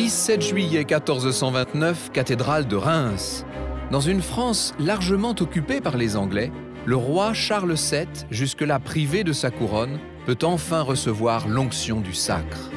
Paris, 7 juillet 1429, cathédrale de Reims. Dans une France largement occupée par les Anglais, le roi Charles VII, jusque-là privé de sa couronne, peut enfin recevoir l'onction du sacre.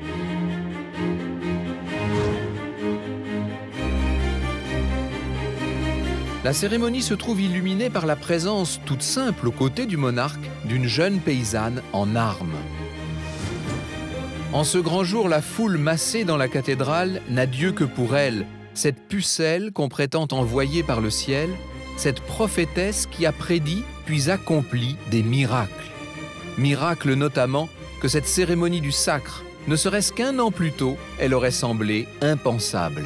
La cérémonie se trouve illuminée par la présence toute simple aux côtés du monarque d'une jeune paysanne en armes. En ce grand jour, la foule massée dans la cathédrale n'a Dieu que pour elle, cette pucelle qu'on prétend envoyer par le ciel, cette prophétesse qui a prédit puis accompli des miracles. Miracles notamment que cette cérémonie du sacre, ne serait-ce qu'un an plus tôt, elle aurait semblé impensable.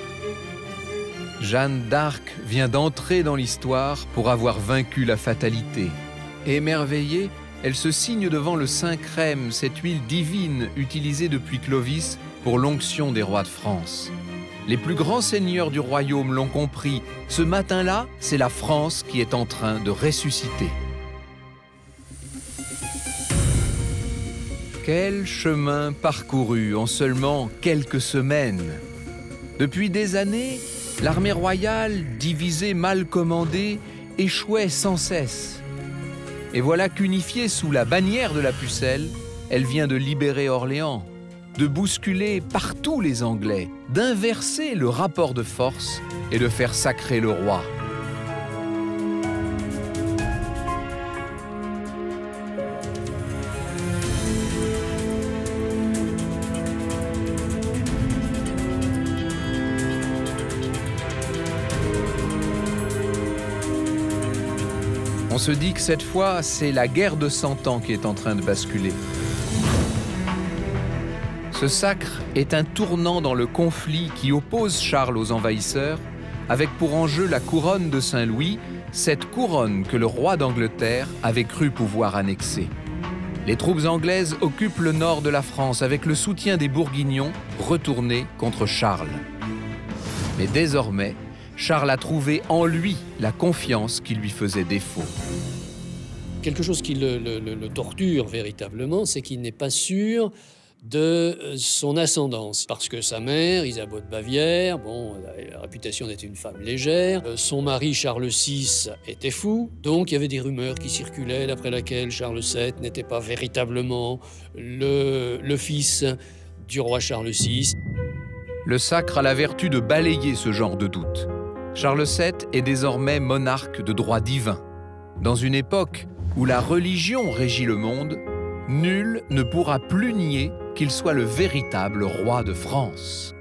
Jeanne d'Arc vient d'entrer dans l'histoire pour avoir vaincu la fatalité. Émerveillée, elle se signe devant le Saint Crème, cette huile divine utilisée depuis Clovis pour l'onction des rois de France. Les plus grands seigneurs du royaume l'ont compris. Ce matin-là, c'est la France qui est en train de ressusciter. Quel chemin parcouru en seulement quelques semaines! Depuis des années, l'armée royale, divisée, mal commandée, échouait sans cesse. Et voilà qu'unifiée sous la bannière de la pucelle, elle vient de libérer Orléans, de bousculer partout les Anglais, d'inverser le rapport de force et de faire sacrer le roi. On se dit que cette fois, c'est la guerre de 100 ans qui est en train de basculer. Ce sacre est un tournant dans le conflit qui oppose Charles aux envahisseurs, avec pour enjeu la couronne de Saint-Louis, cette couronne que le roi d'Angleterre avait cru pouvoir annexer. Les troupes anglaises occupent le nord de la France avec le soutien des Bourguignons retournés contre Charles. Mais désormais, Charles a trouvé en lui la confiance qui lui faisait défaut. Quelque chose qui le torture véritablement, c'est qu'il n'est pas sûr de son ascendance. Parce que sa mère, Isabeau de Bavière, bon, la réputation d'être une femme légère. Son mari, Charles VI, était fou. Donc il y avait des rumeurs qui circulaient d'après laquelle Charles VII n'était pas véritablement le fils du roi Charles VI. Le sacre a la vertu de balayer ce genre de doute. Charles VII est désormais monarque de droit divin. Dans une époque où la religion régit le monde, nul ne pourra plus nier qu'il soit le véritable roi de France.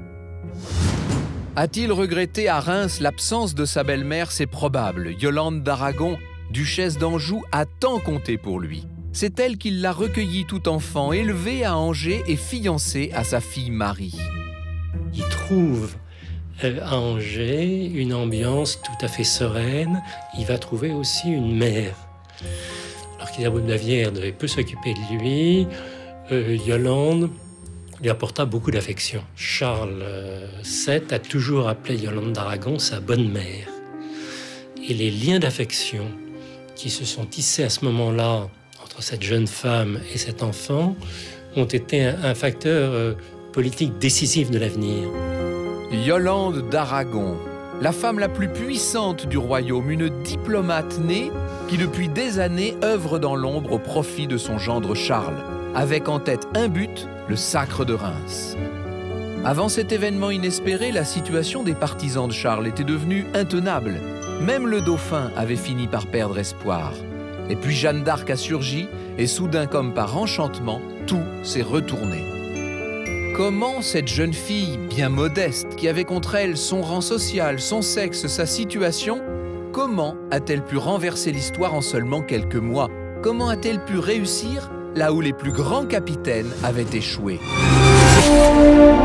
A-t-il regretté à Reims l'absence de sa belle-mère? C'est probable. Yolande d'Aragon, duchesse d'Anjou, a tant compté pour lui. C'est elle qui l'a recueilli tout enfant, élevé à Angers et fiancé à sa fille Marie. Il trouve à Angers une ambiance tout à fait sereine. Il va trouver aussi une mère. Alors qu'Isabeau de Bavière devait peu s'occuper de lui, Yolande lui apporta beaucoup d'affection. Charles VII a toujours appelé Yolande d'Aragon sa bonne mère. Et les liens d'affection qui se sont tissés à ce moment-là entre cette jeune femme et cet enfant ont été un facteur politique décisif de l'avenir. Yolande d'Aragon, la femme la plus puissante du royaume, une diplomate née qui depuis des années œuvre dans l'ombre au profit de son gendre Charles, avec en tête un but, le sacre de Reims. Avant cet événement inespéré, la situation des partisans de Charles était devenue intenable. Même le dauphin avait fini par perdre espoir. Et puis Jeanne d'Arc a surgi et soudain, comme par enchantement, tout s'est retourné. Comment cette jeune fille bien modeste, qui avait contre elle son rang social, son sexe, sa situation, comment a-t-elle pu renverser l'histoire en seulement quelques mois? Comment a-t-elle pu réussir là où les plus grands capitaines avaient échoué?